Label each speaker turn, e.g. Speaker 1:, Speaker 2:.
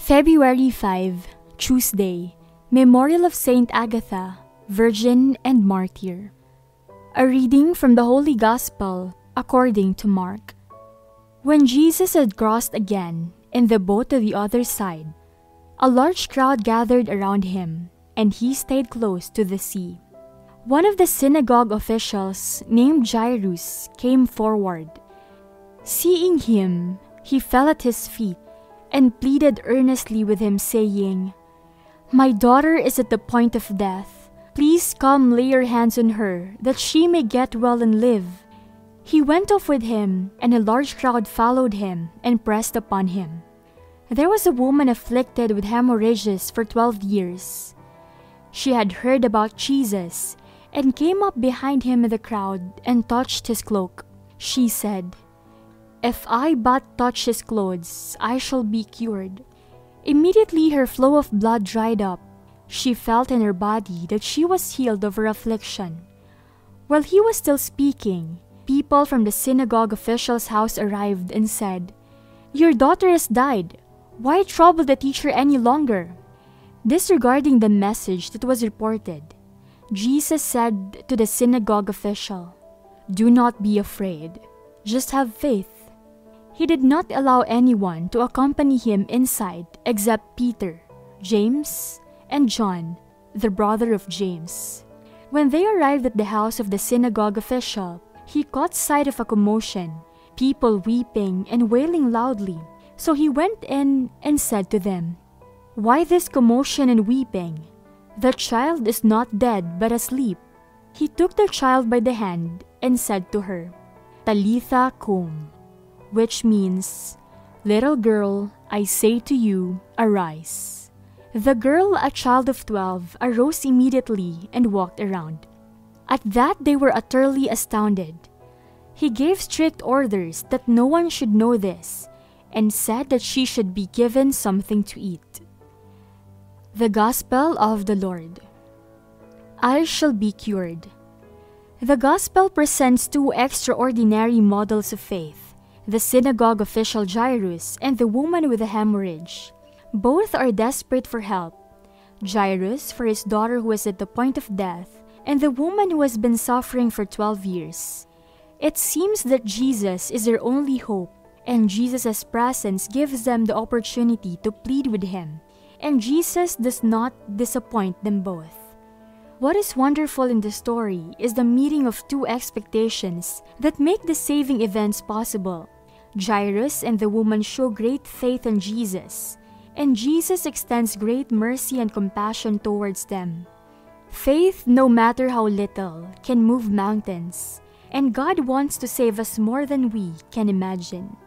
Speaker 1: February 5, Tuesday, Memorial of Saint Agatha, Virgin and Martyr. A reading from the Holy Gospel according to Mark. When Jesus had crossed again in the boat to the other side, a large crowd gathered around him, and he stayed close to the sea. One of the synagogue officials, named Jairus, came forward. Seeing him, he fell at his feet and pleaded earnestly with him, saying, "My daughter is at the point of death. Please come lay your hands on her, that she may get well and live." He went off with him, and a large crowd followed him and pressed upon him. There was a woman afflicted with hemorrhages for 12 years. She had heard about Jesus and came up behind him in the crowd and touched his cloak. She said, "If I but touch his clothes, I shall be cured." Immediately her flow of blood dried up. She felt in her body that she was healed of her affliction. While he was still speaking, people from the synagogue official's house arrived and said, "Your daughter has died. Why trouble the teacher any longer?" Disregarding the message that was reported, Jesus said to the synagogue official, "Do not be afraid. Just have faith." He did not allow anyone to accompany him inside except Peter, James, and John, the brother of James. When they arrived at the house of the synagogue official, he caught sight of a commotion, people weeping and wailing loudly. So he went in and said to them, "Why this commotion and weeping? The child is not dead but asleep." He took the child by the hand and said to her, "Talitha cum," which means, "Little girl, I say to you, arise." The girl, a child of 12, arose immediately and walked around. At that they were utterly astounded. He gave strict orders that no one should know this, and said that she should be given something to eat. The Gospel of the Lord. I shall be cured. The Gospel presents two extraordinary models of faith: the synagogue official Jairus and the woman with the hemorrhage. Both are desperate for help. Jairus for his daughter who is at the point of death, and the woman who has been suffering for 12 years. It seems that Jesus is their only hope, and Jesus' presence gives them the opportunity to plead with him, and Jesus does not disappoint them both. What is wonderful in the story is the meeting of two expectations that make the saving events possible. Jairus and the woman show great faith in Jesus, and Jesus extends great mercy and compassion towards them. Faith, no matter how little, can move mountains, and God wants to save us more than we can imagine.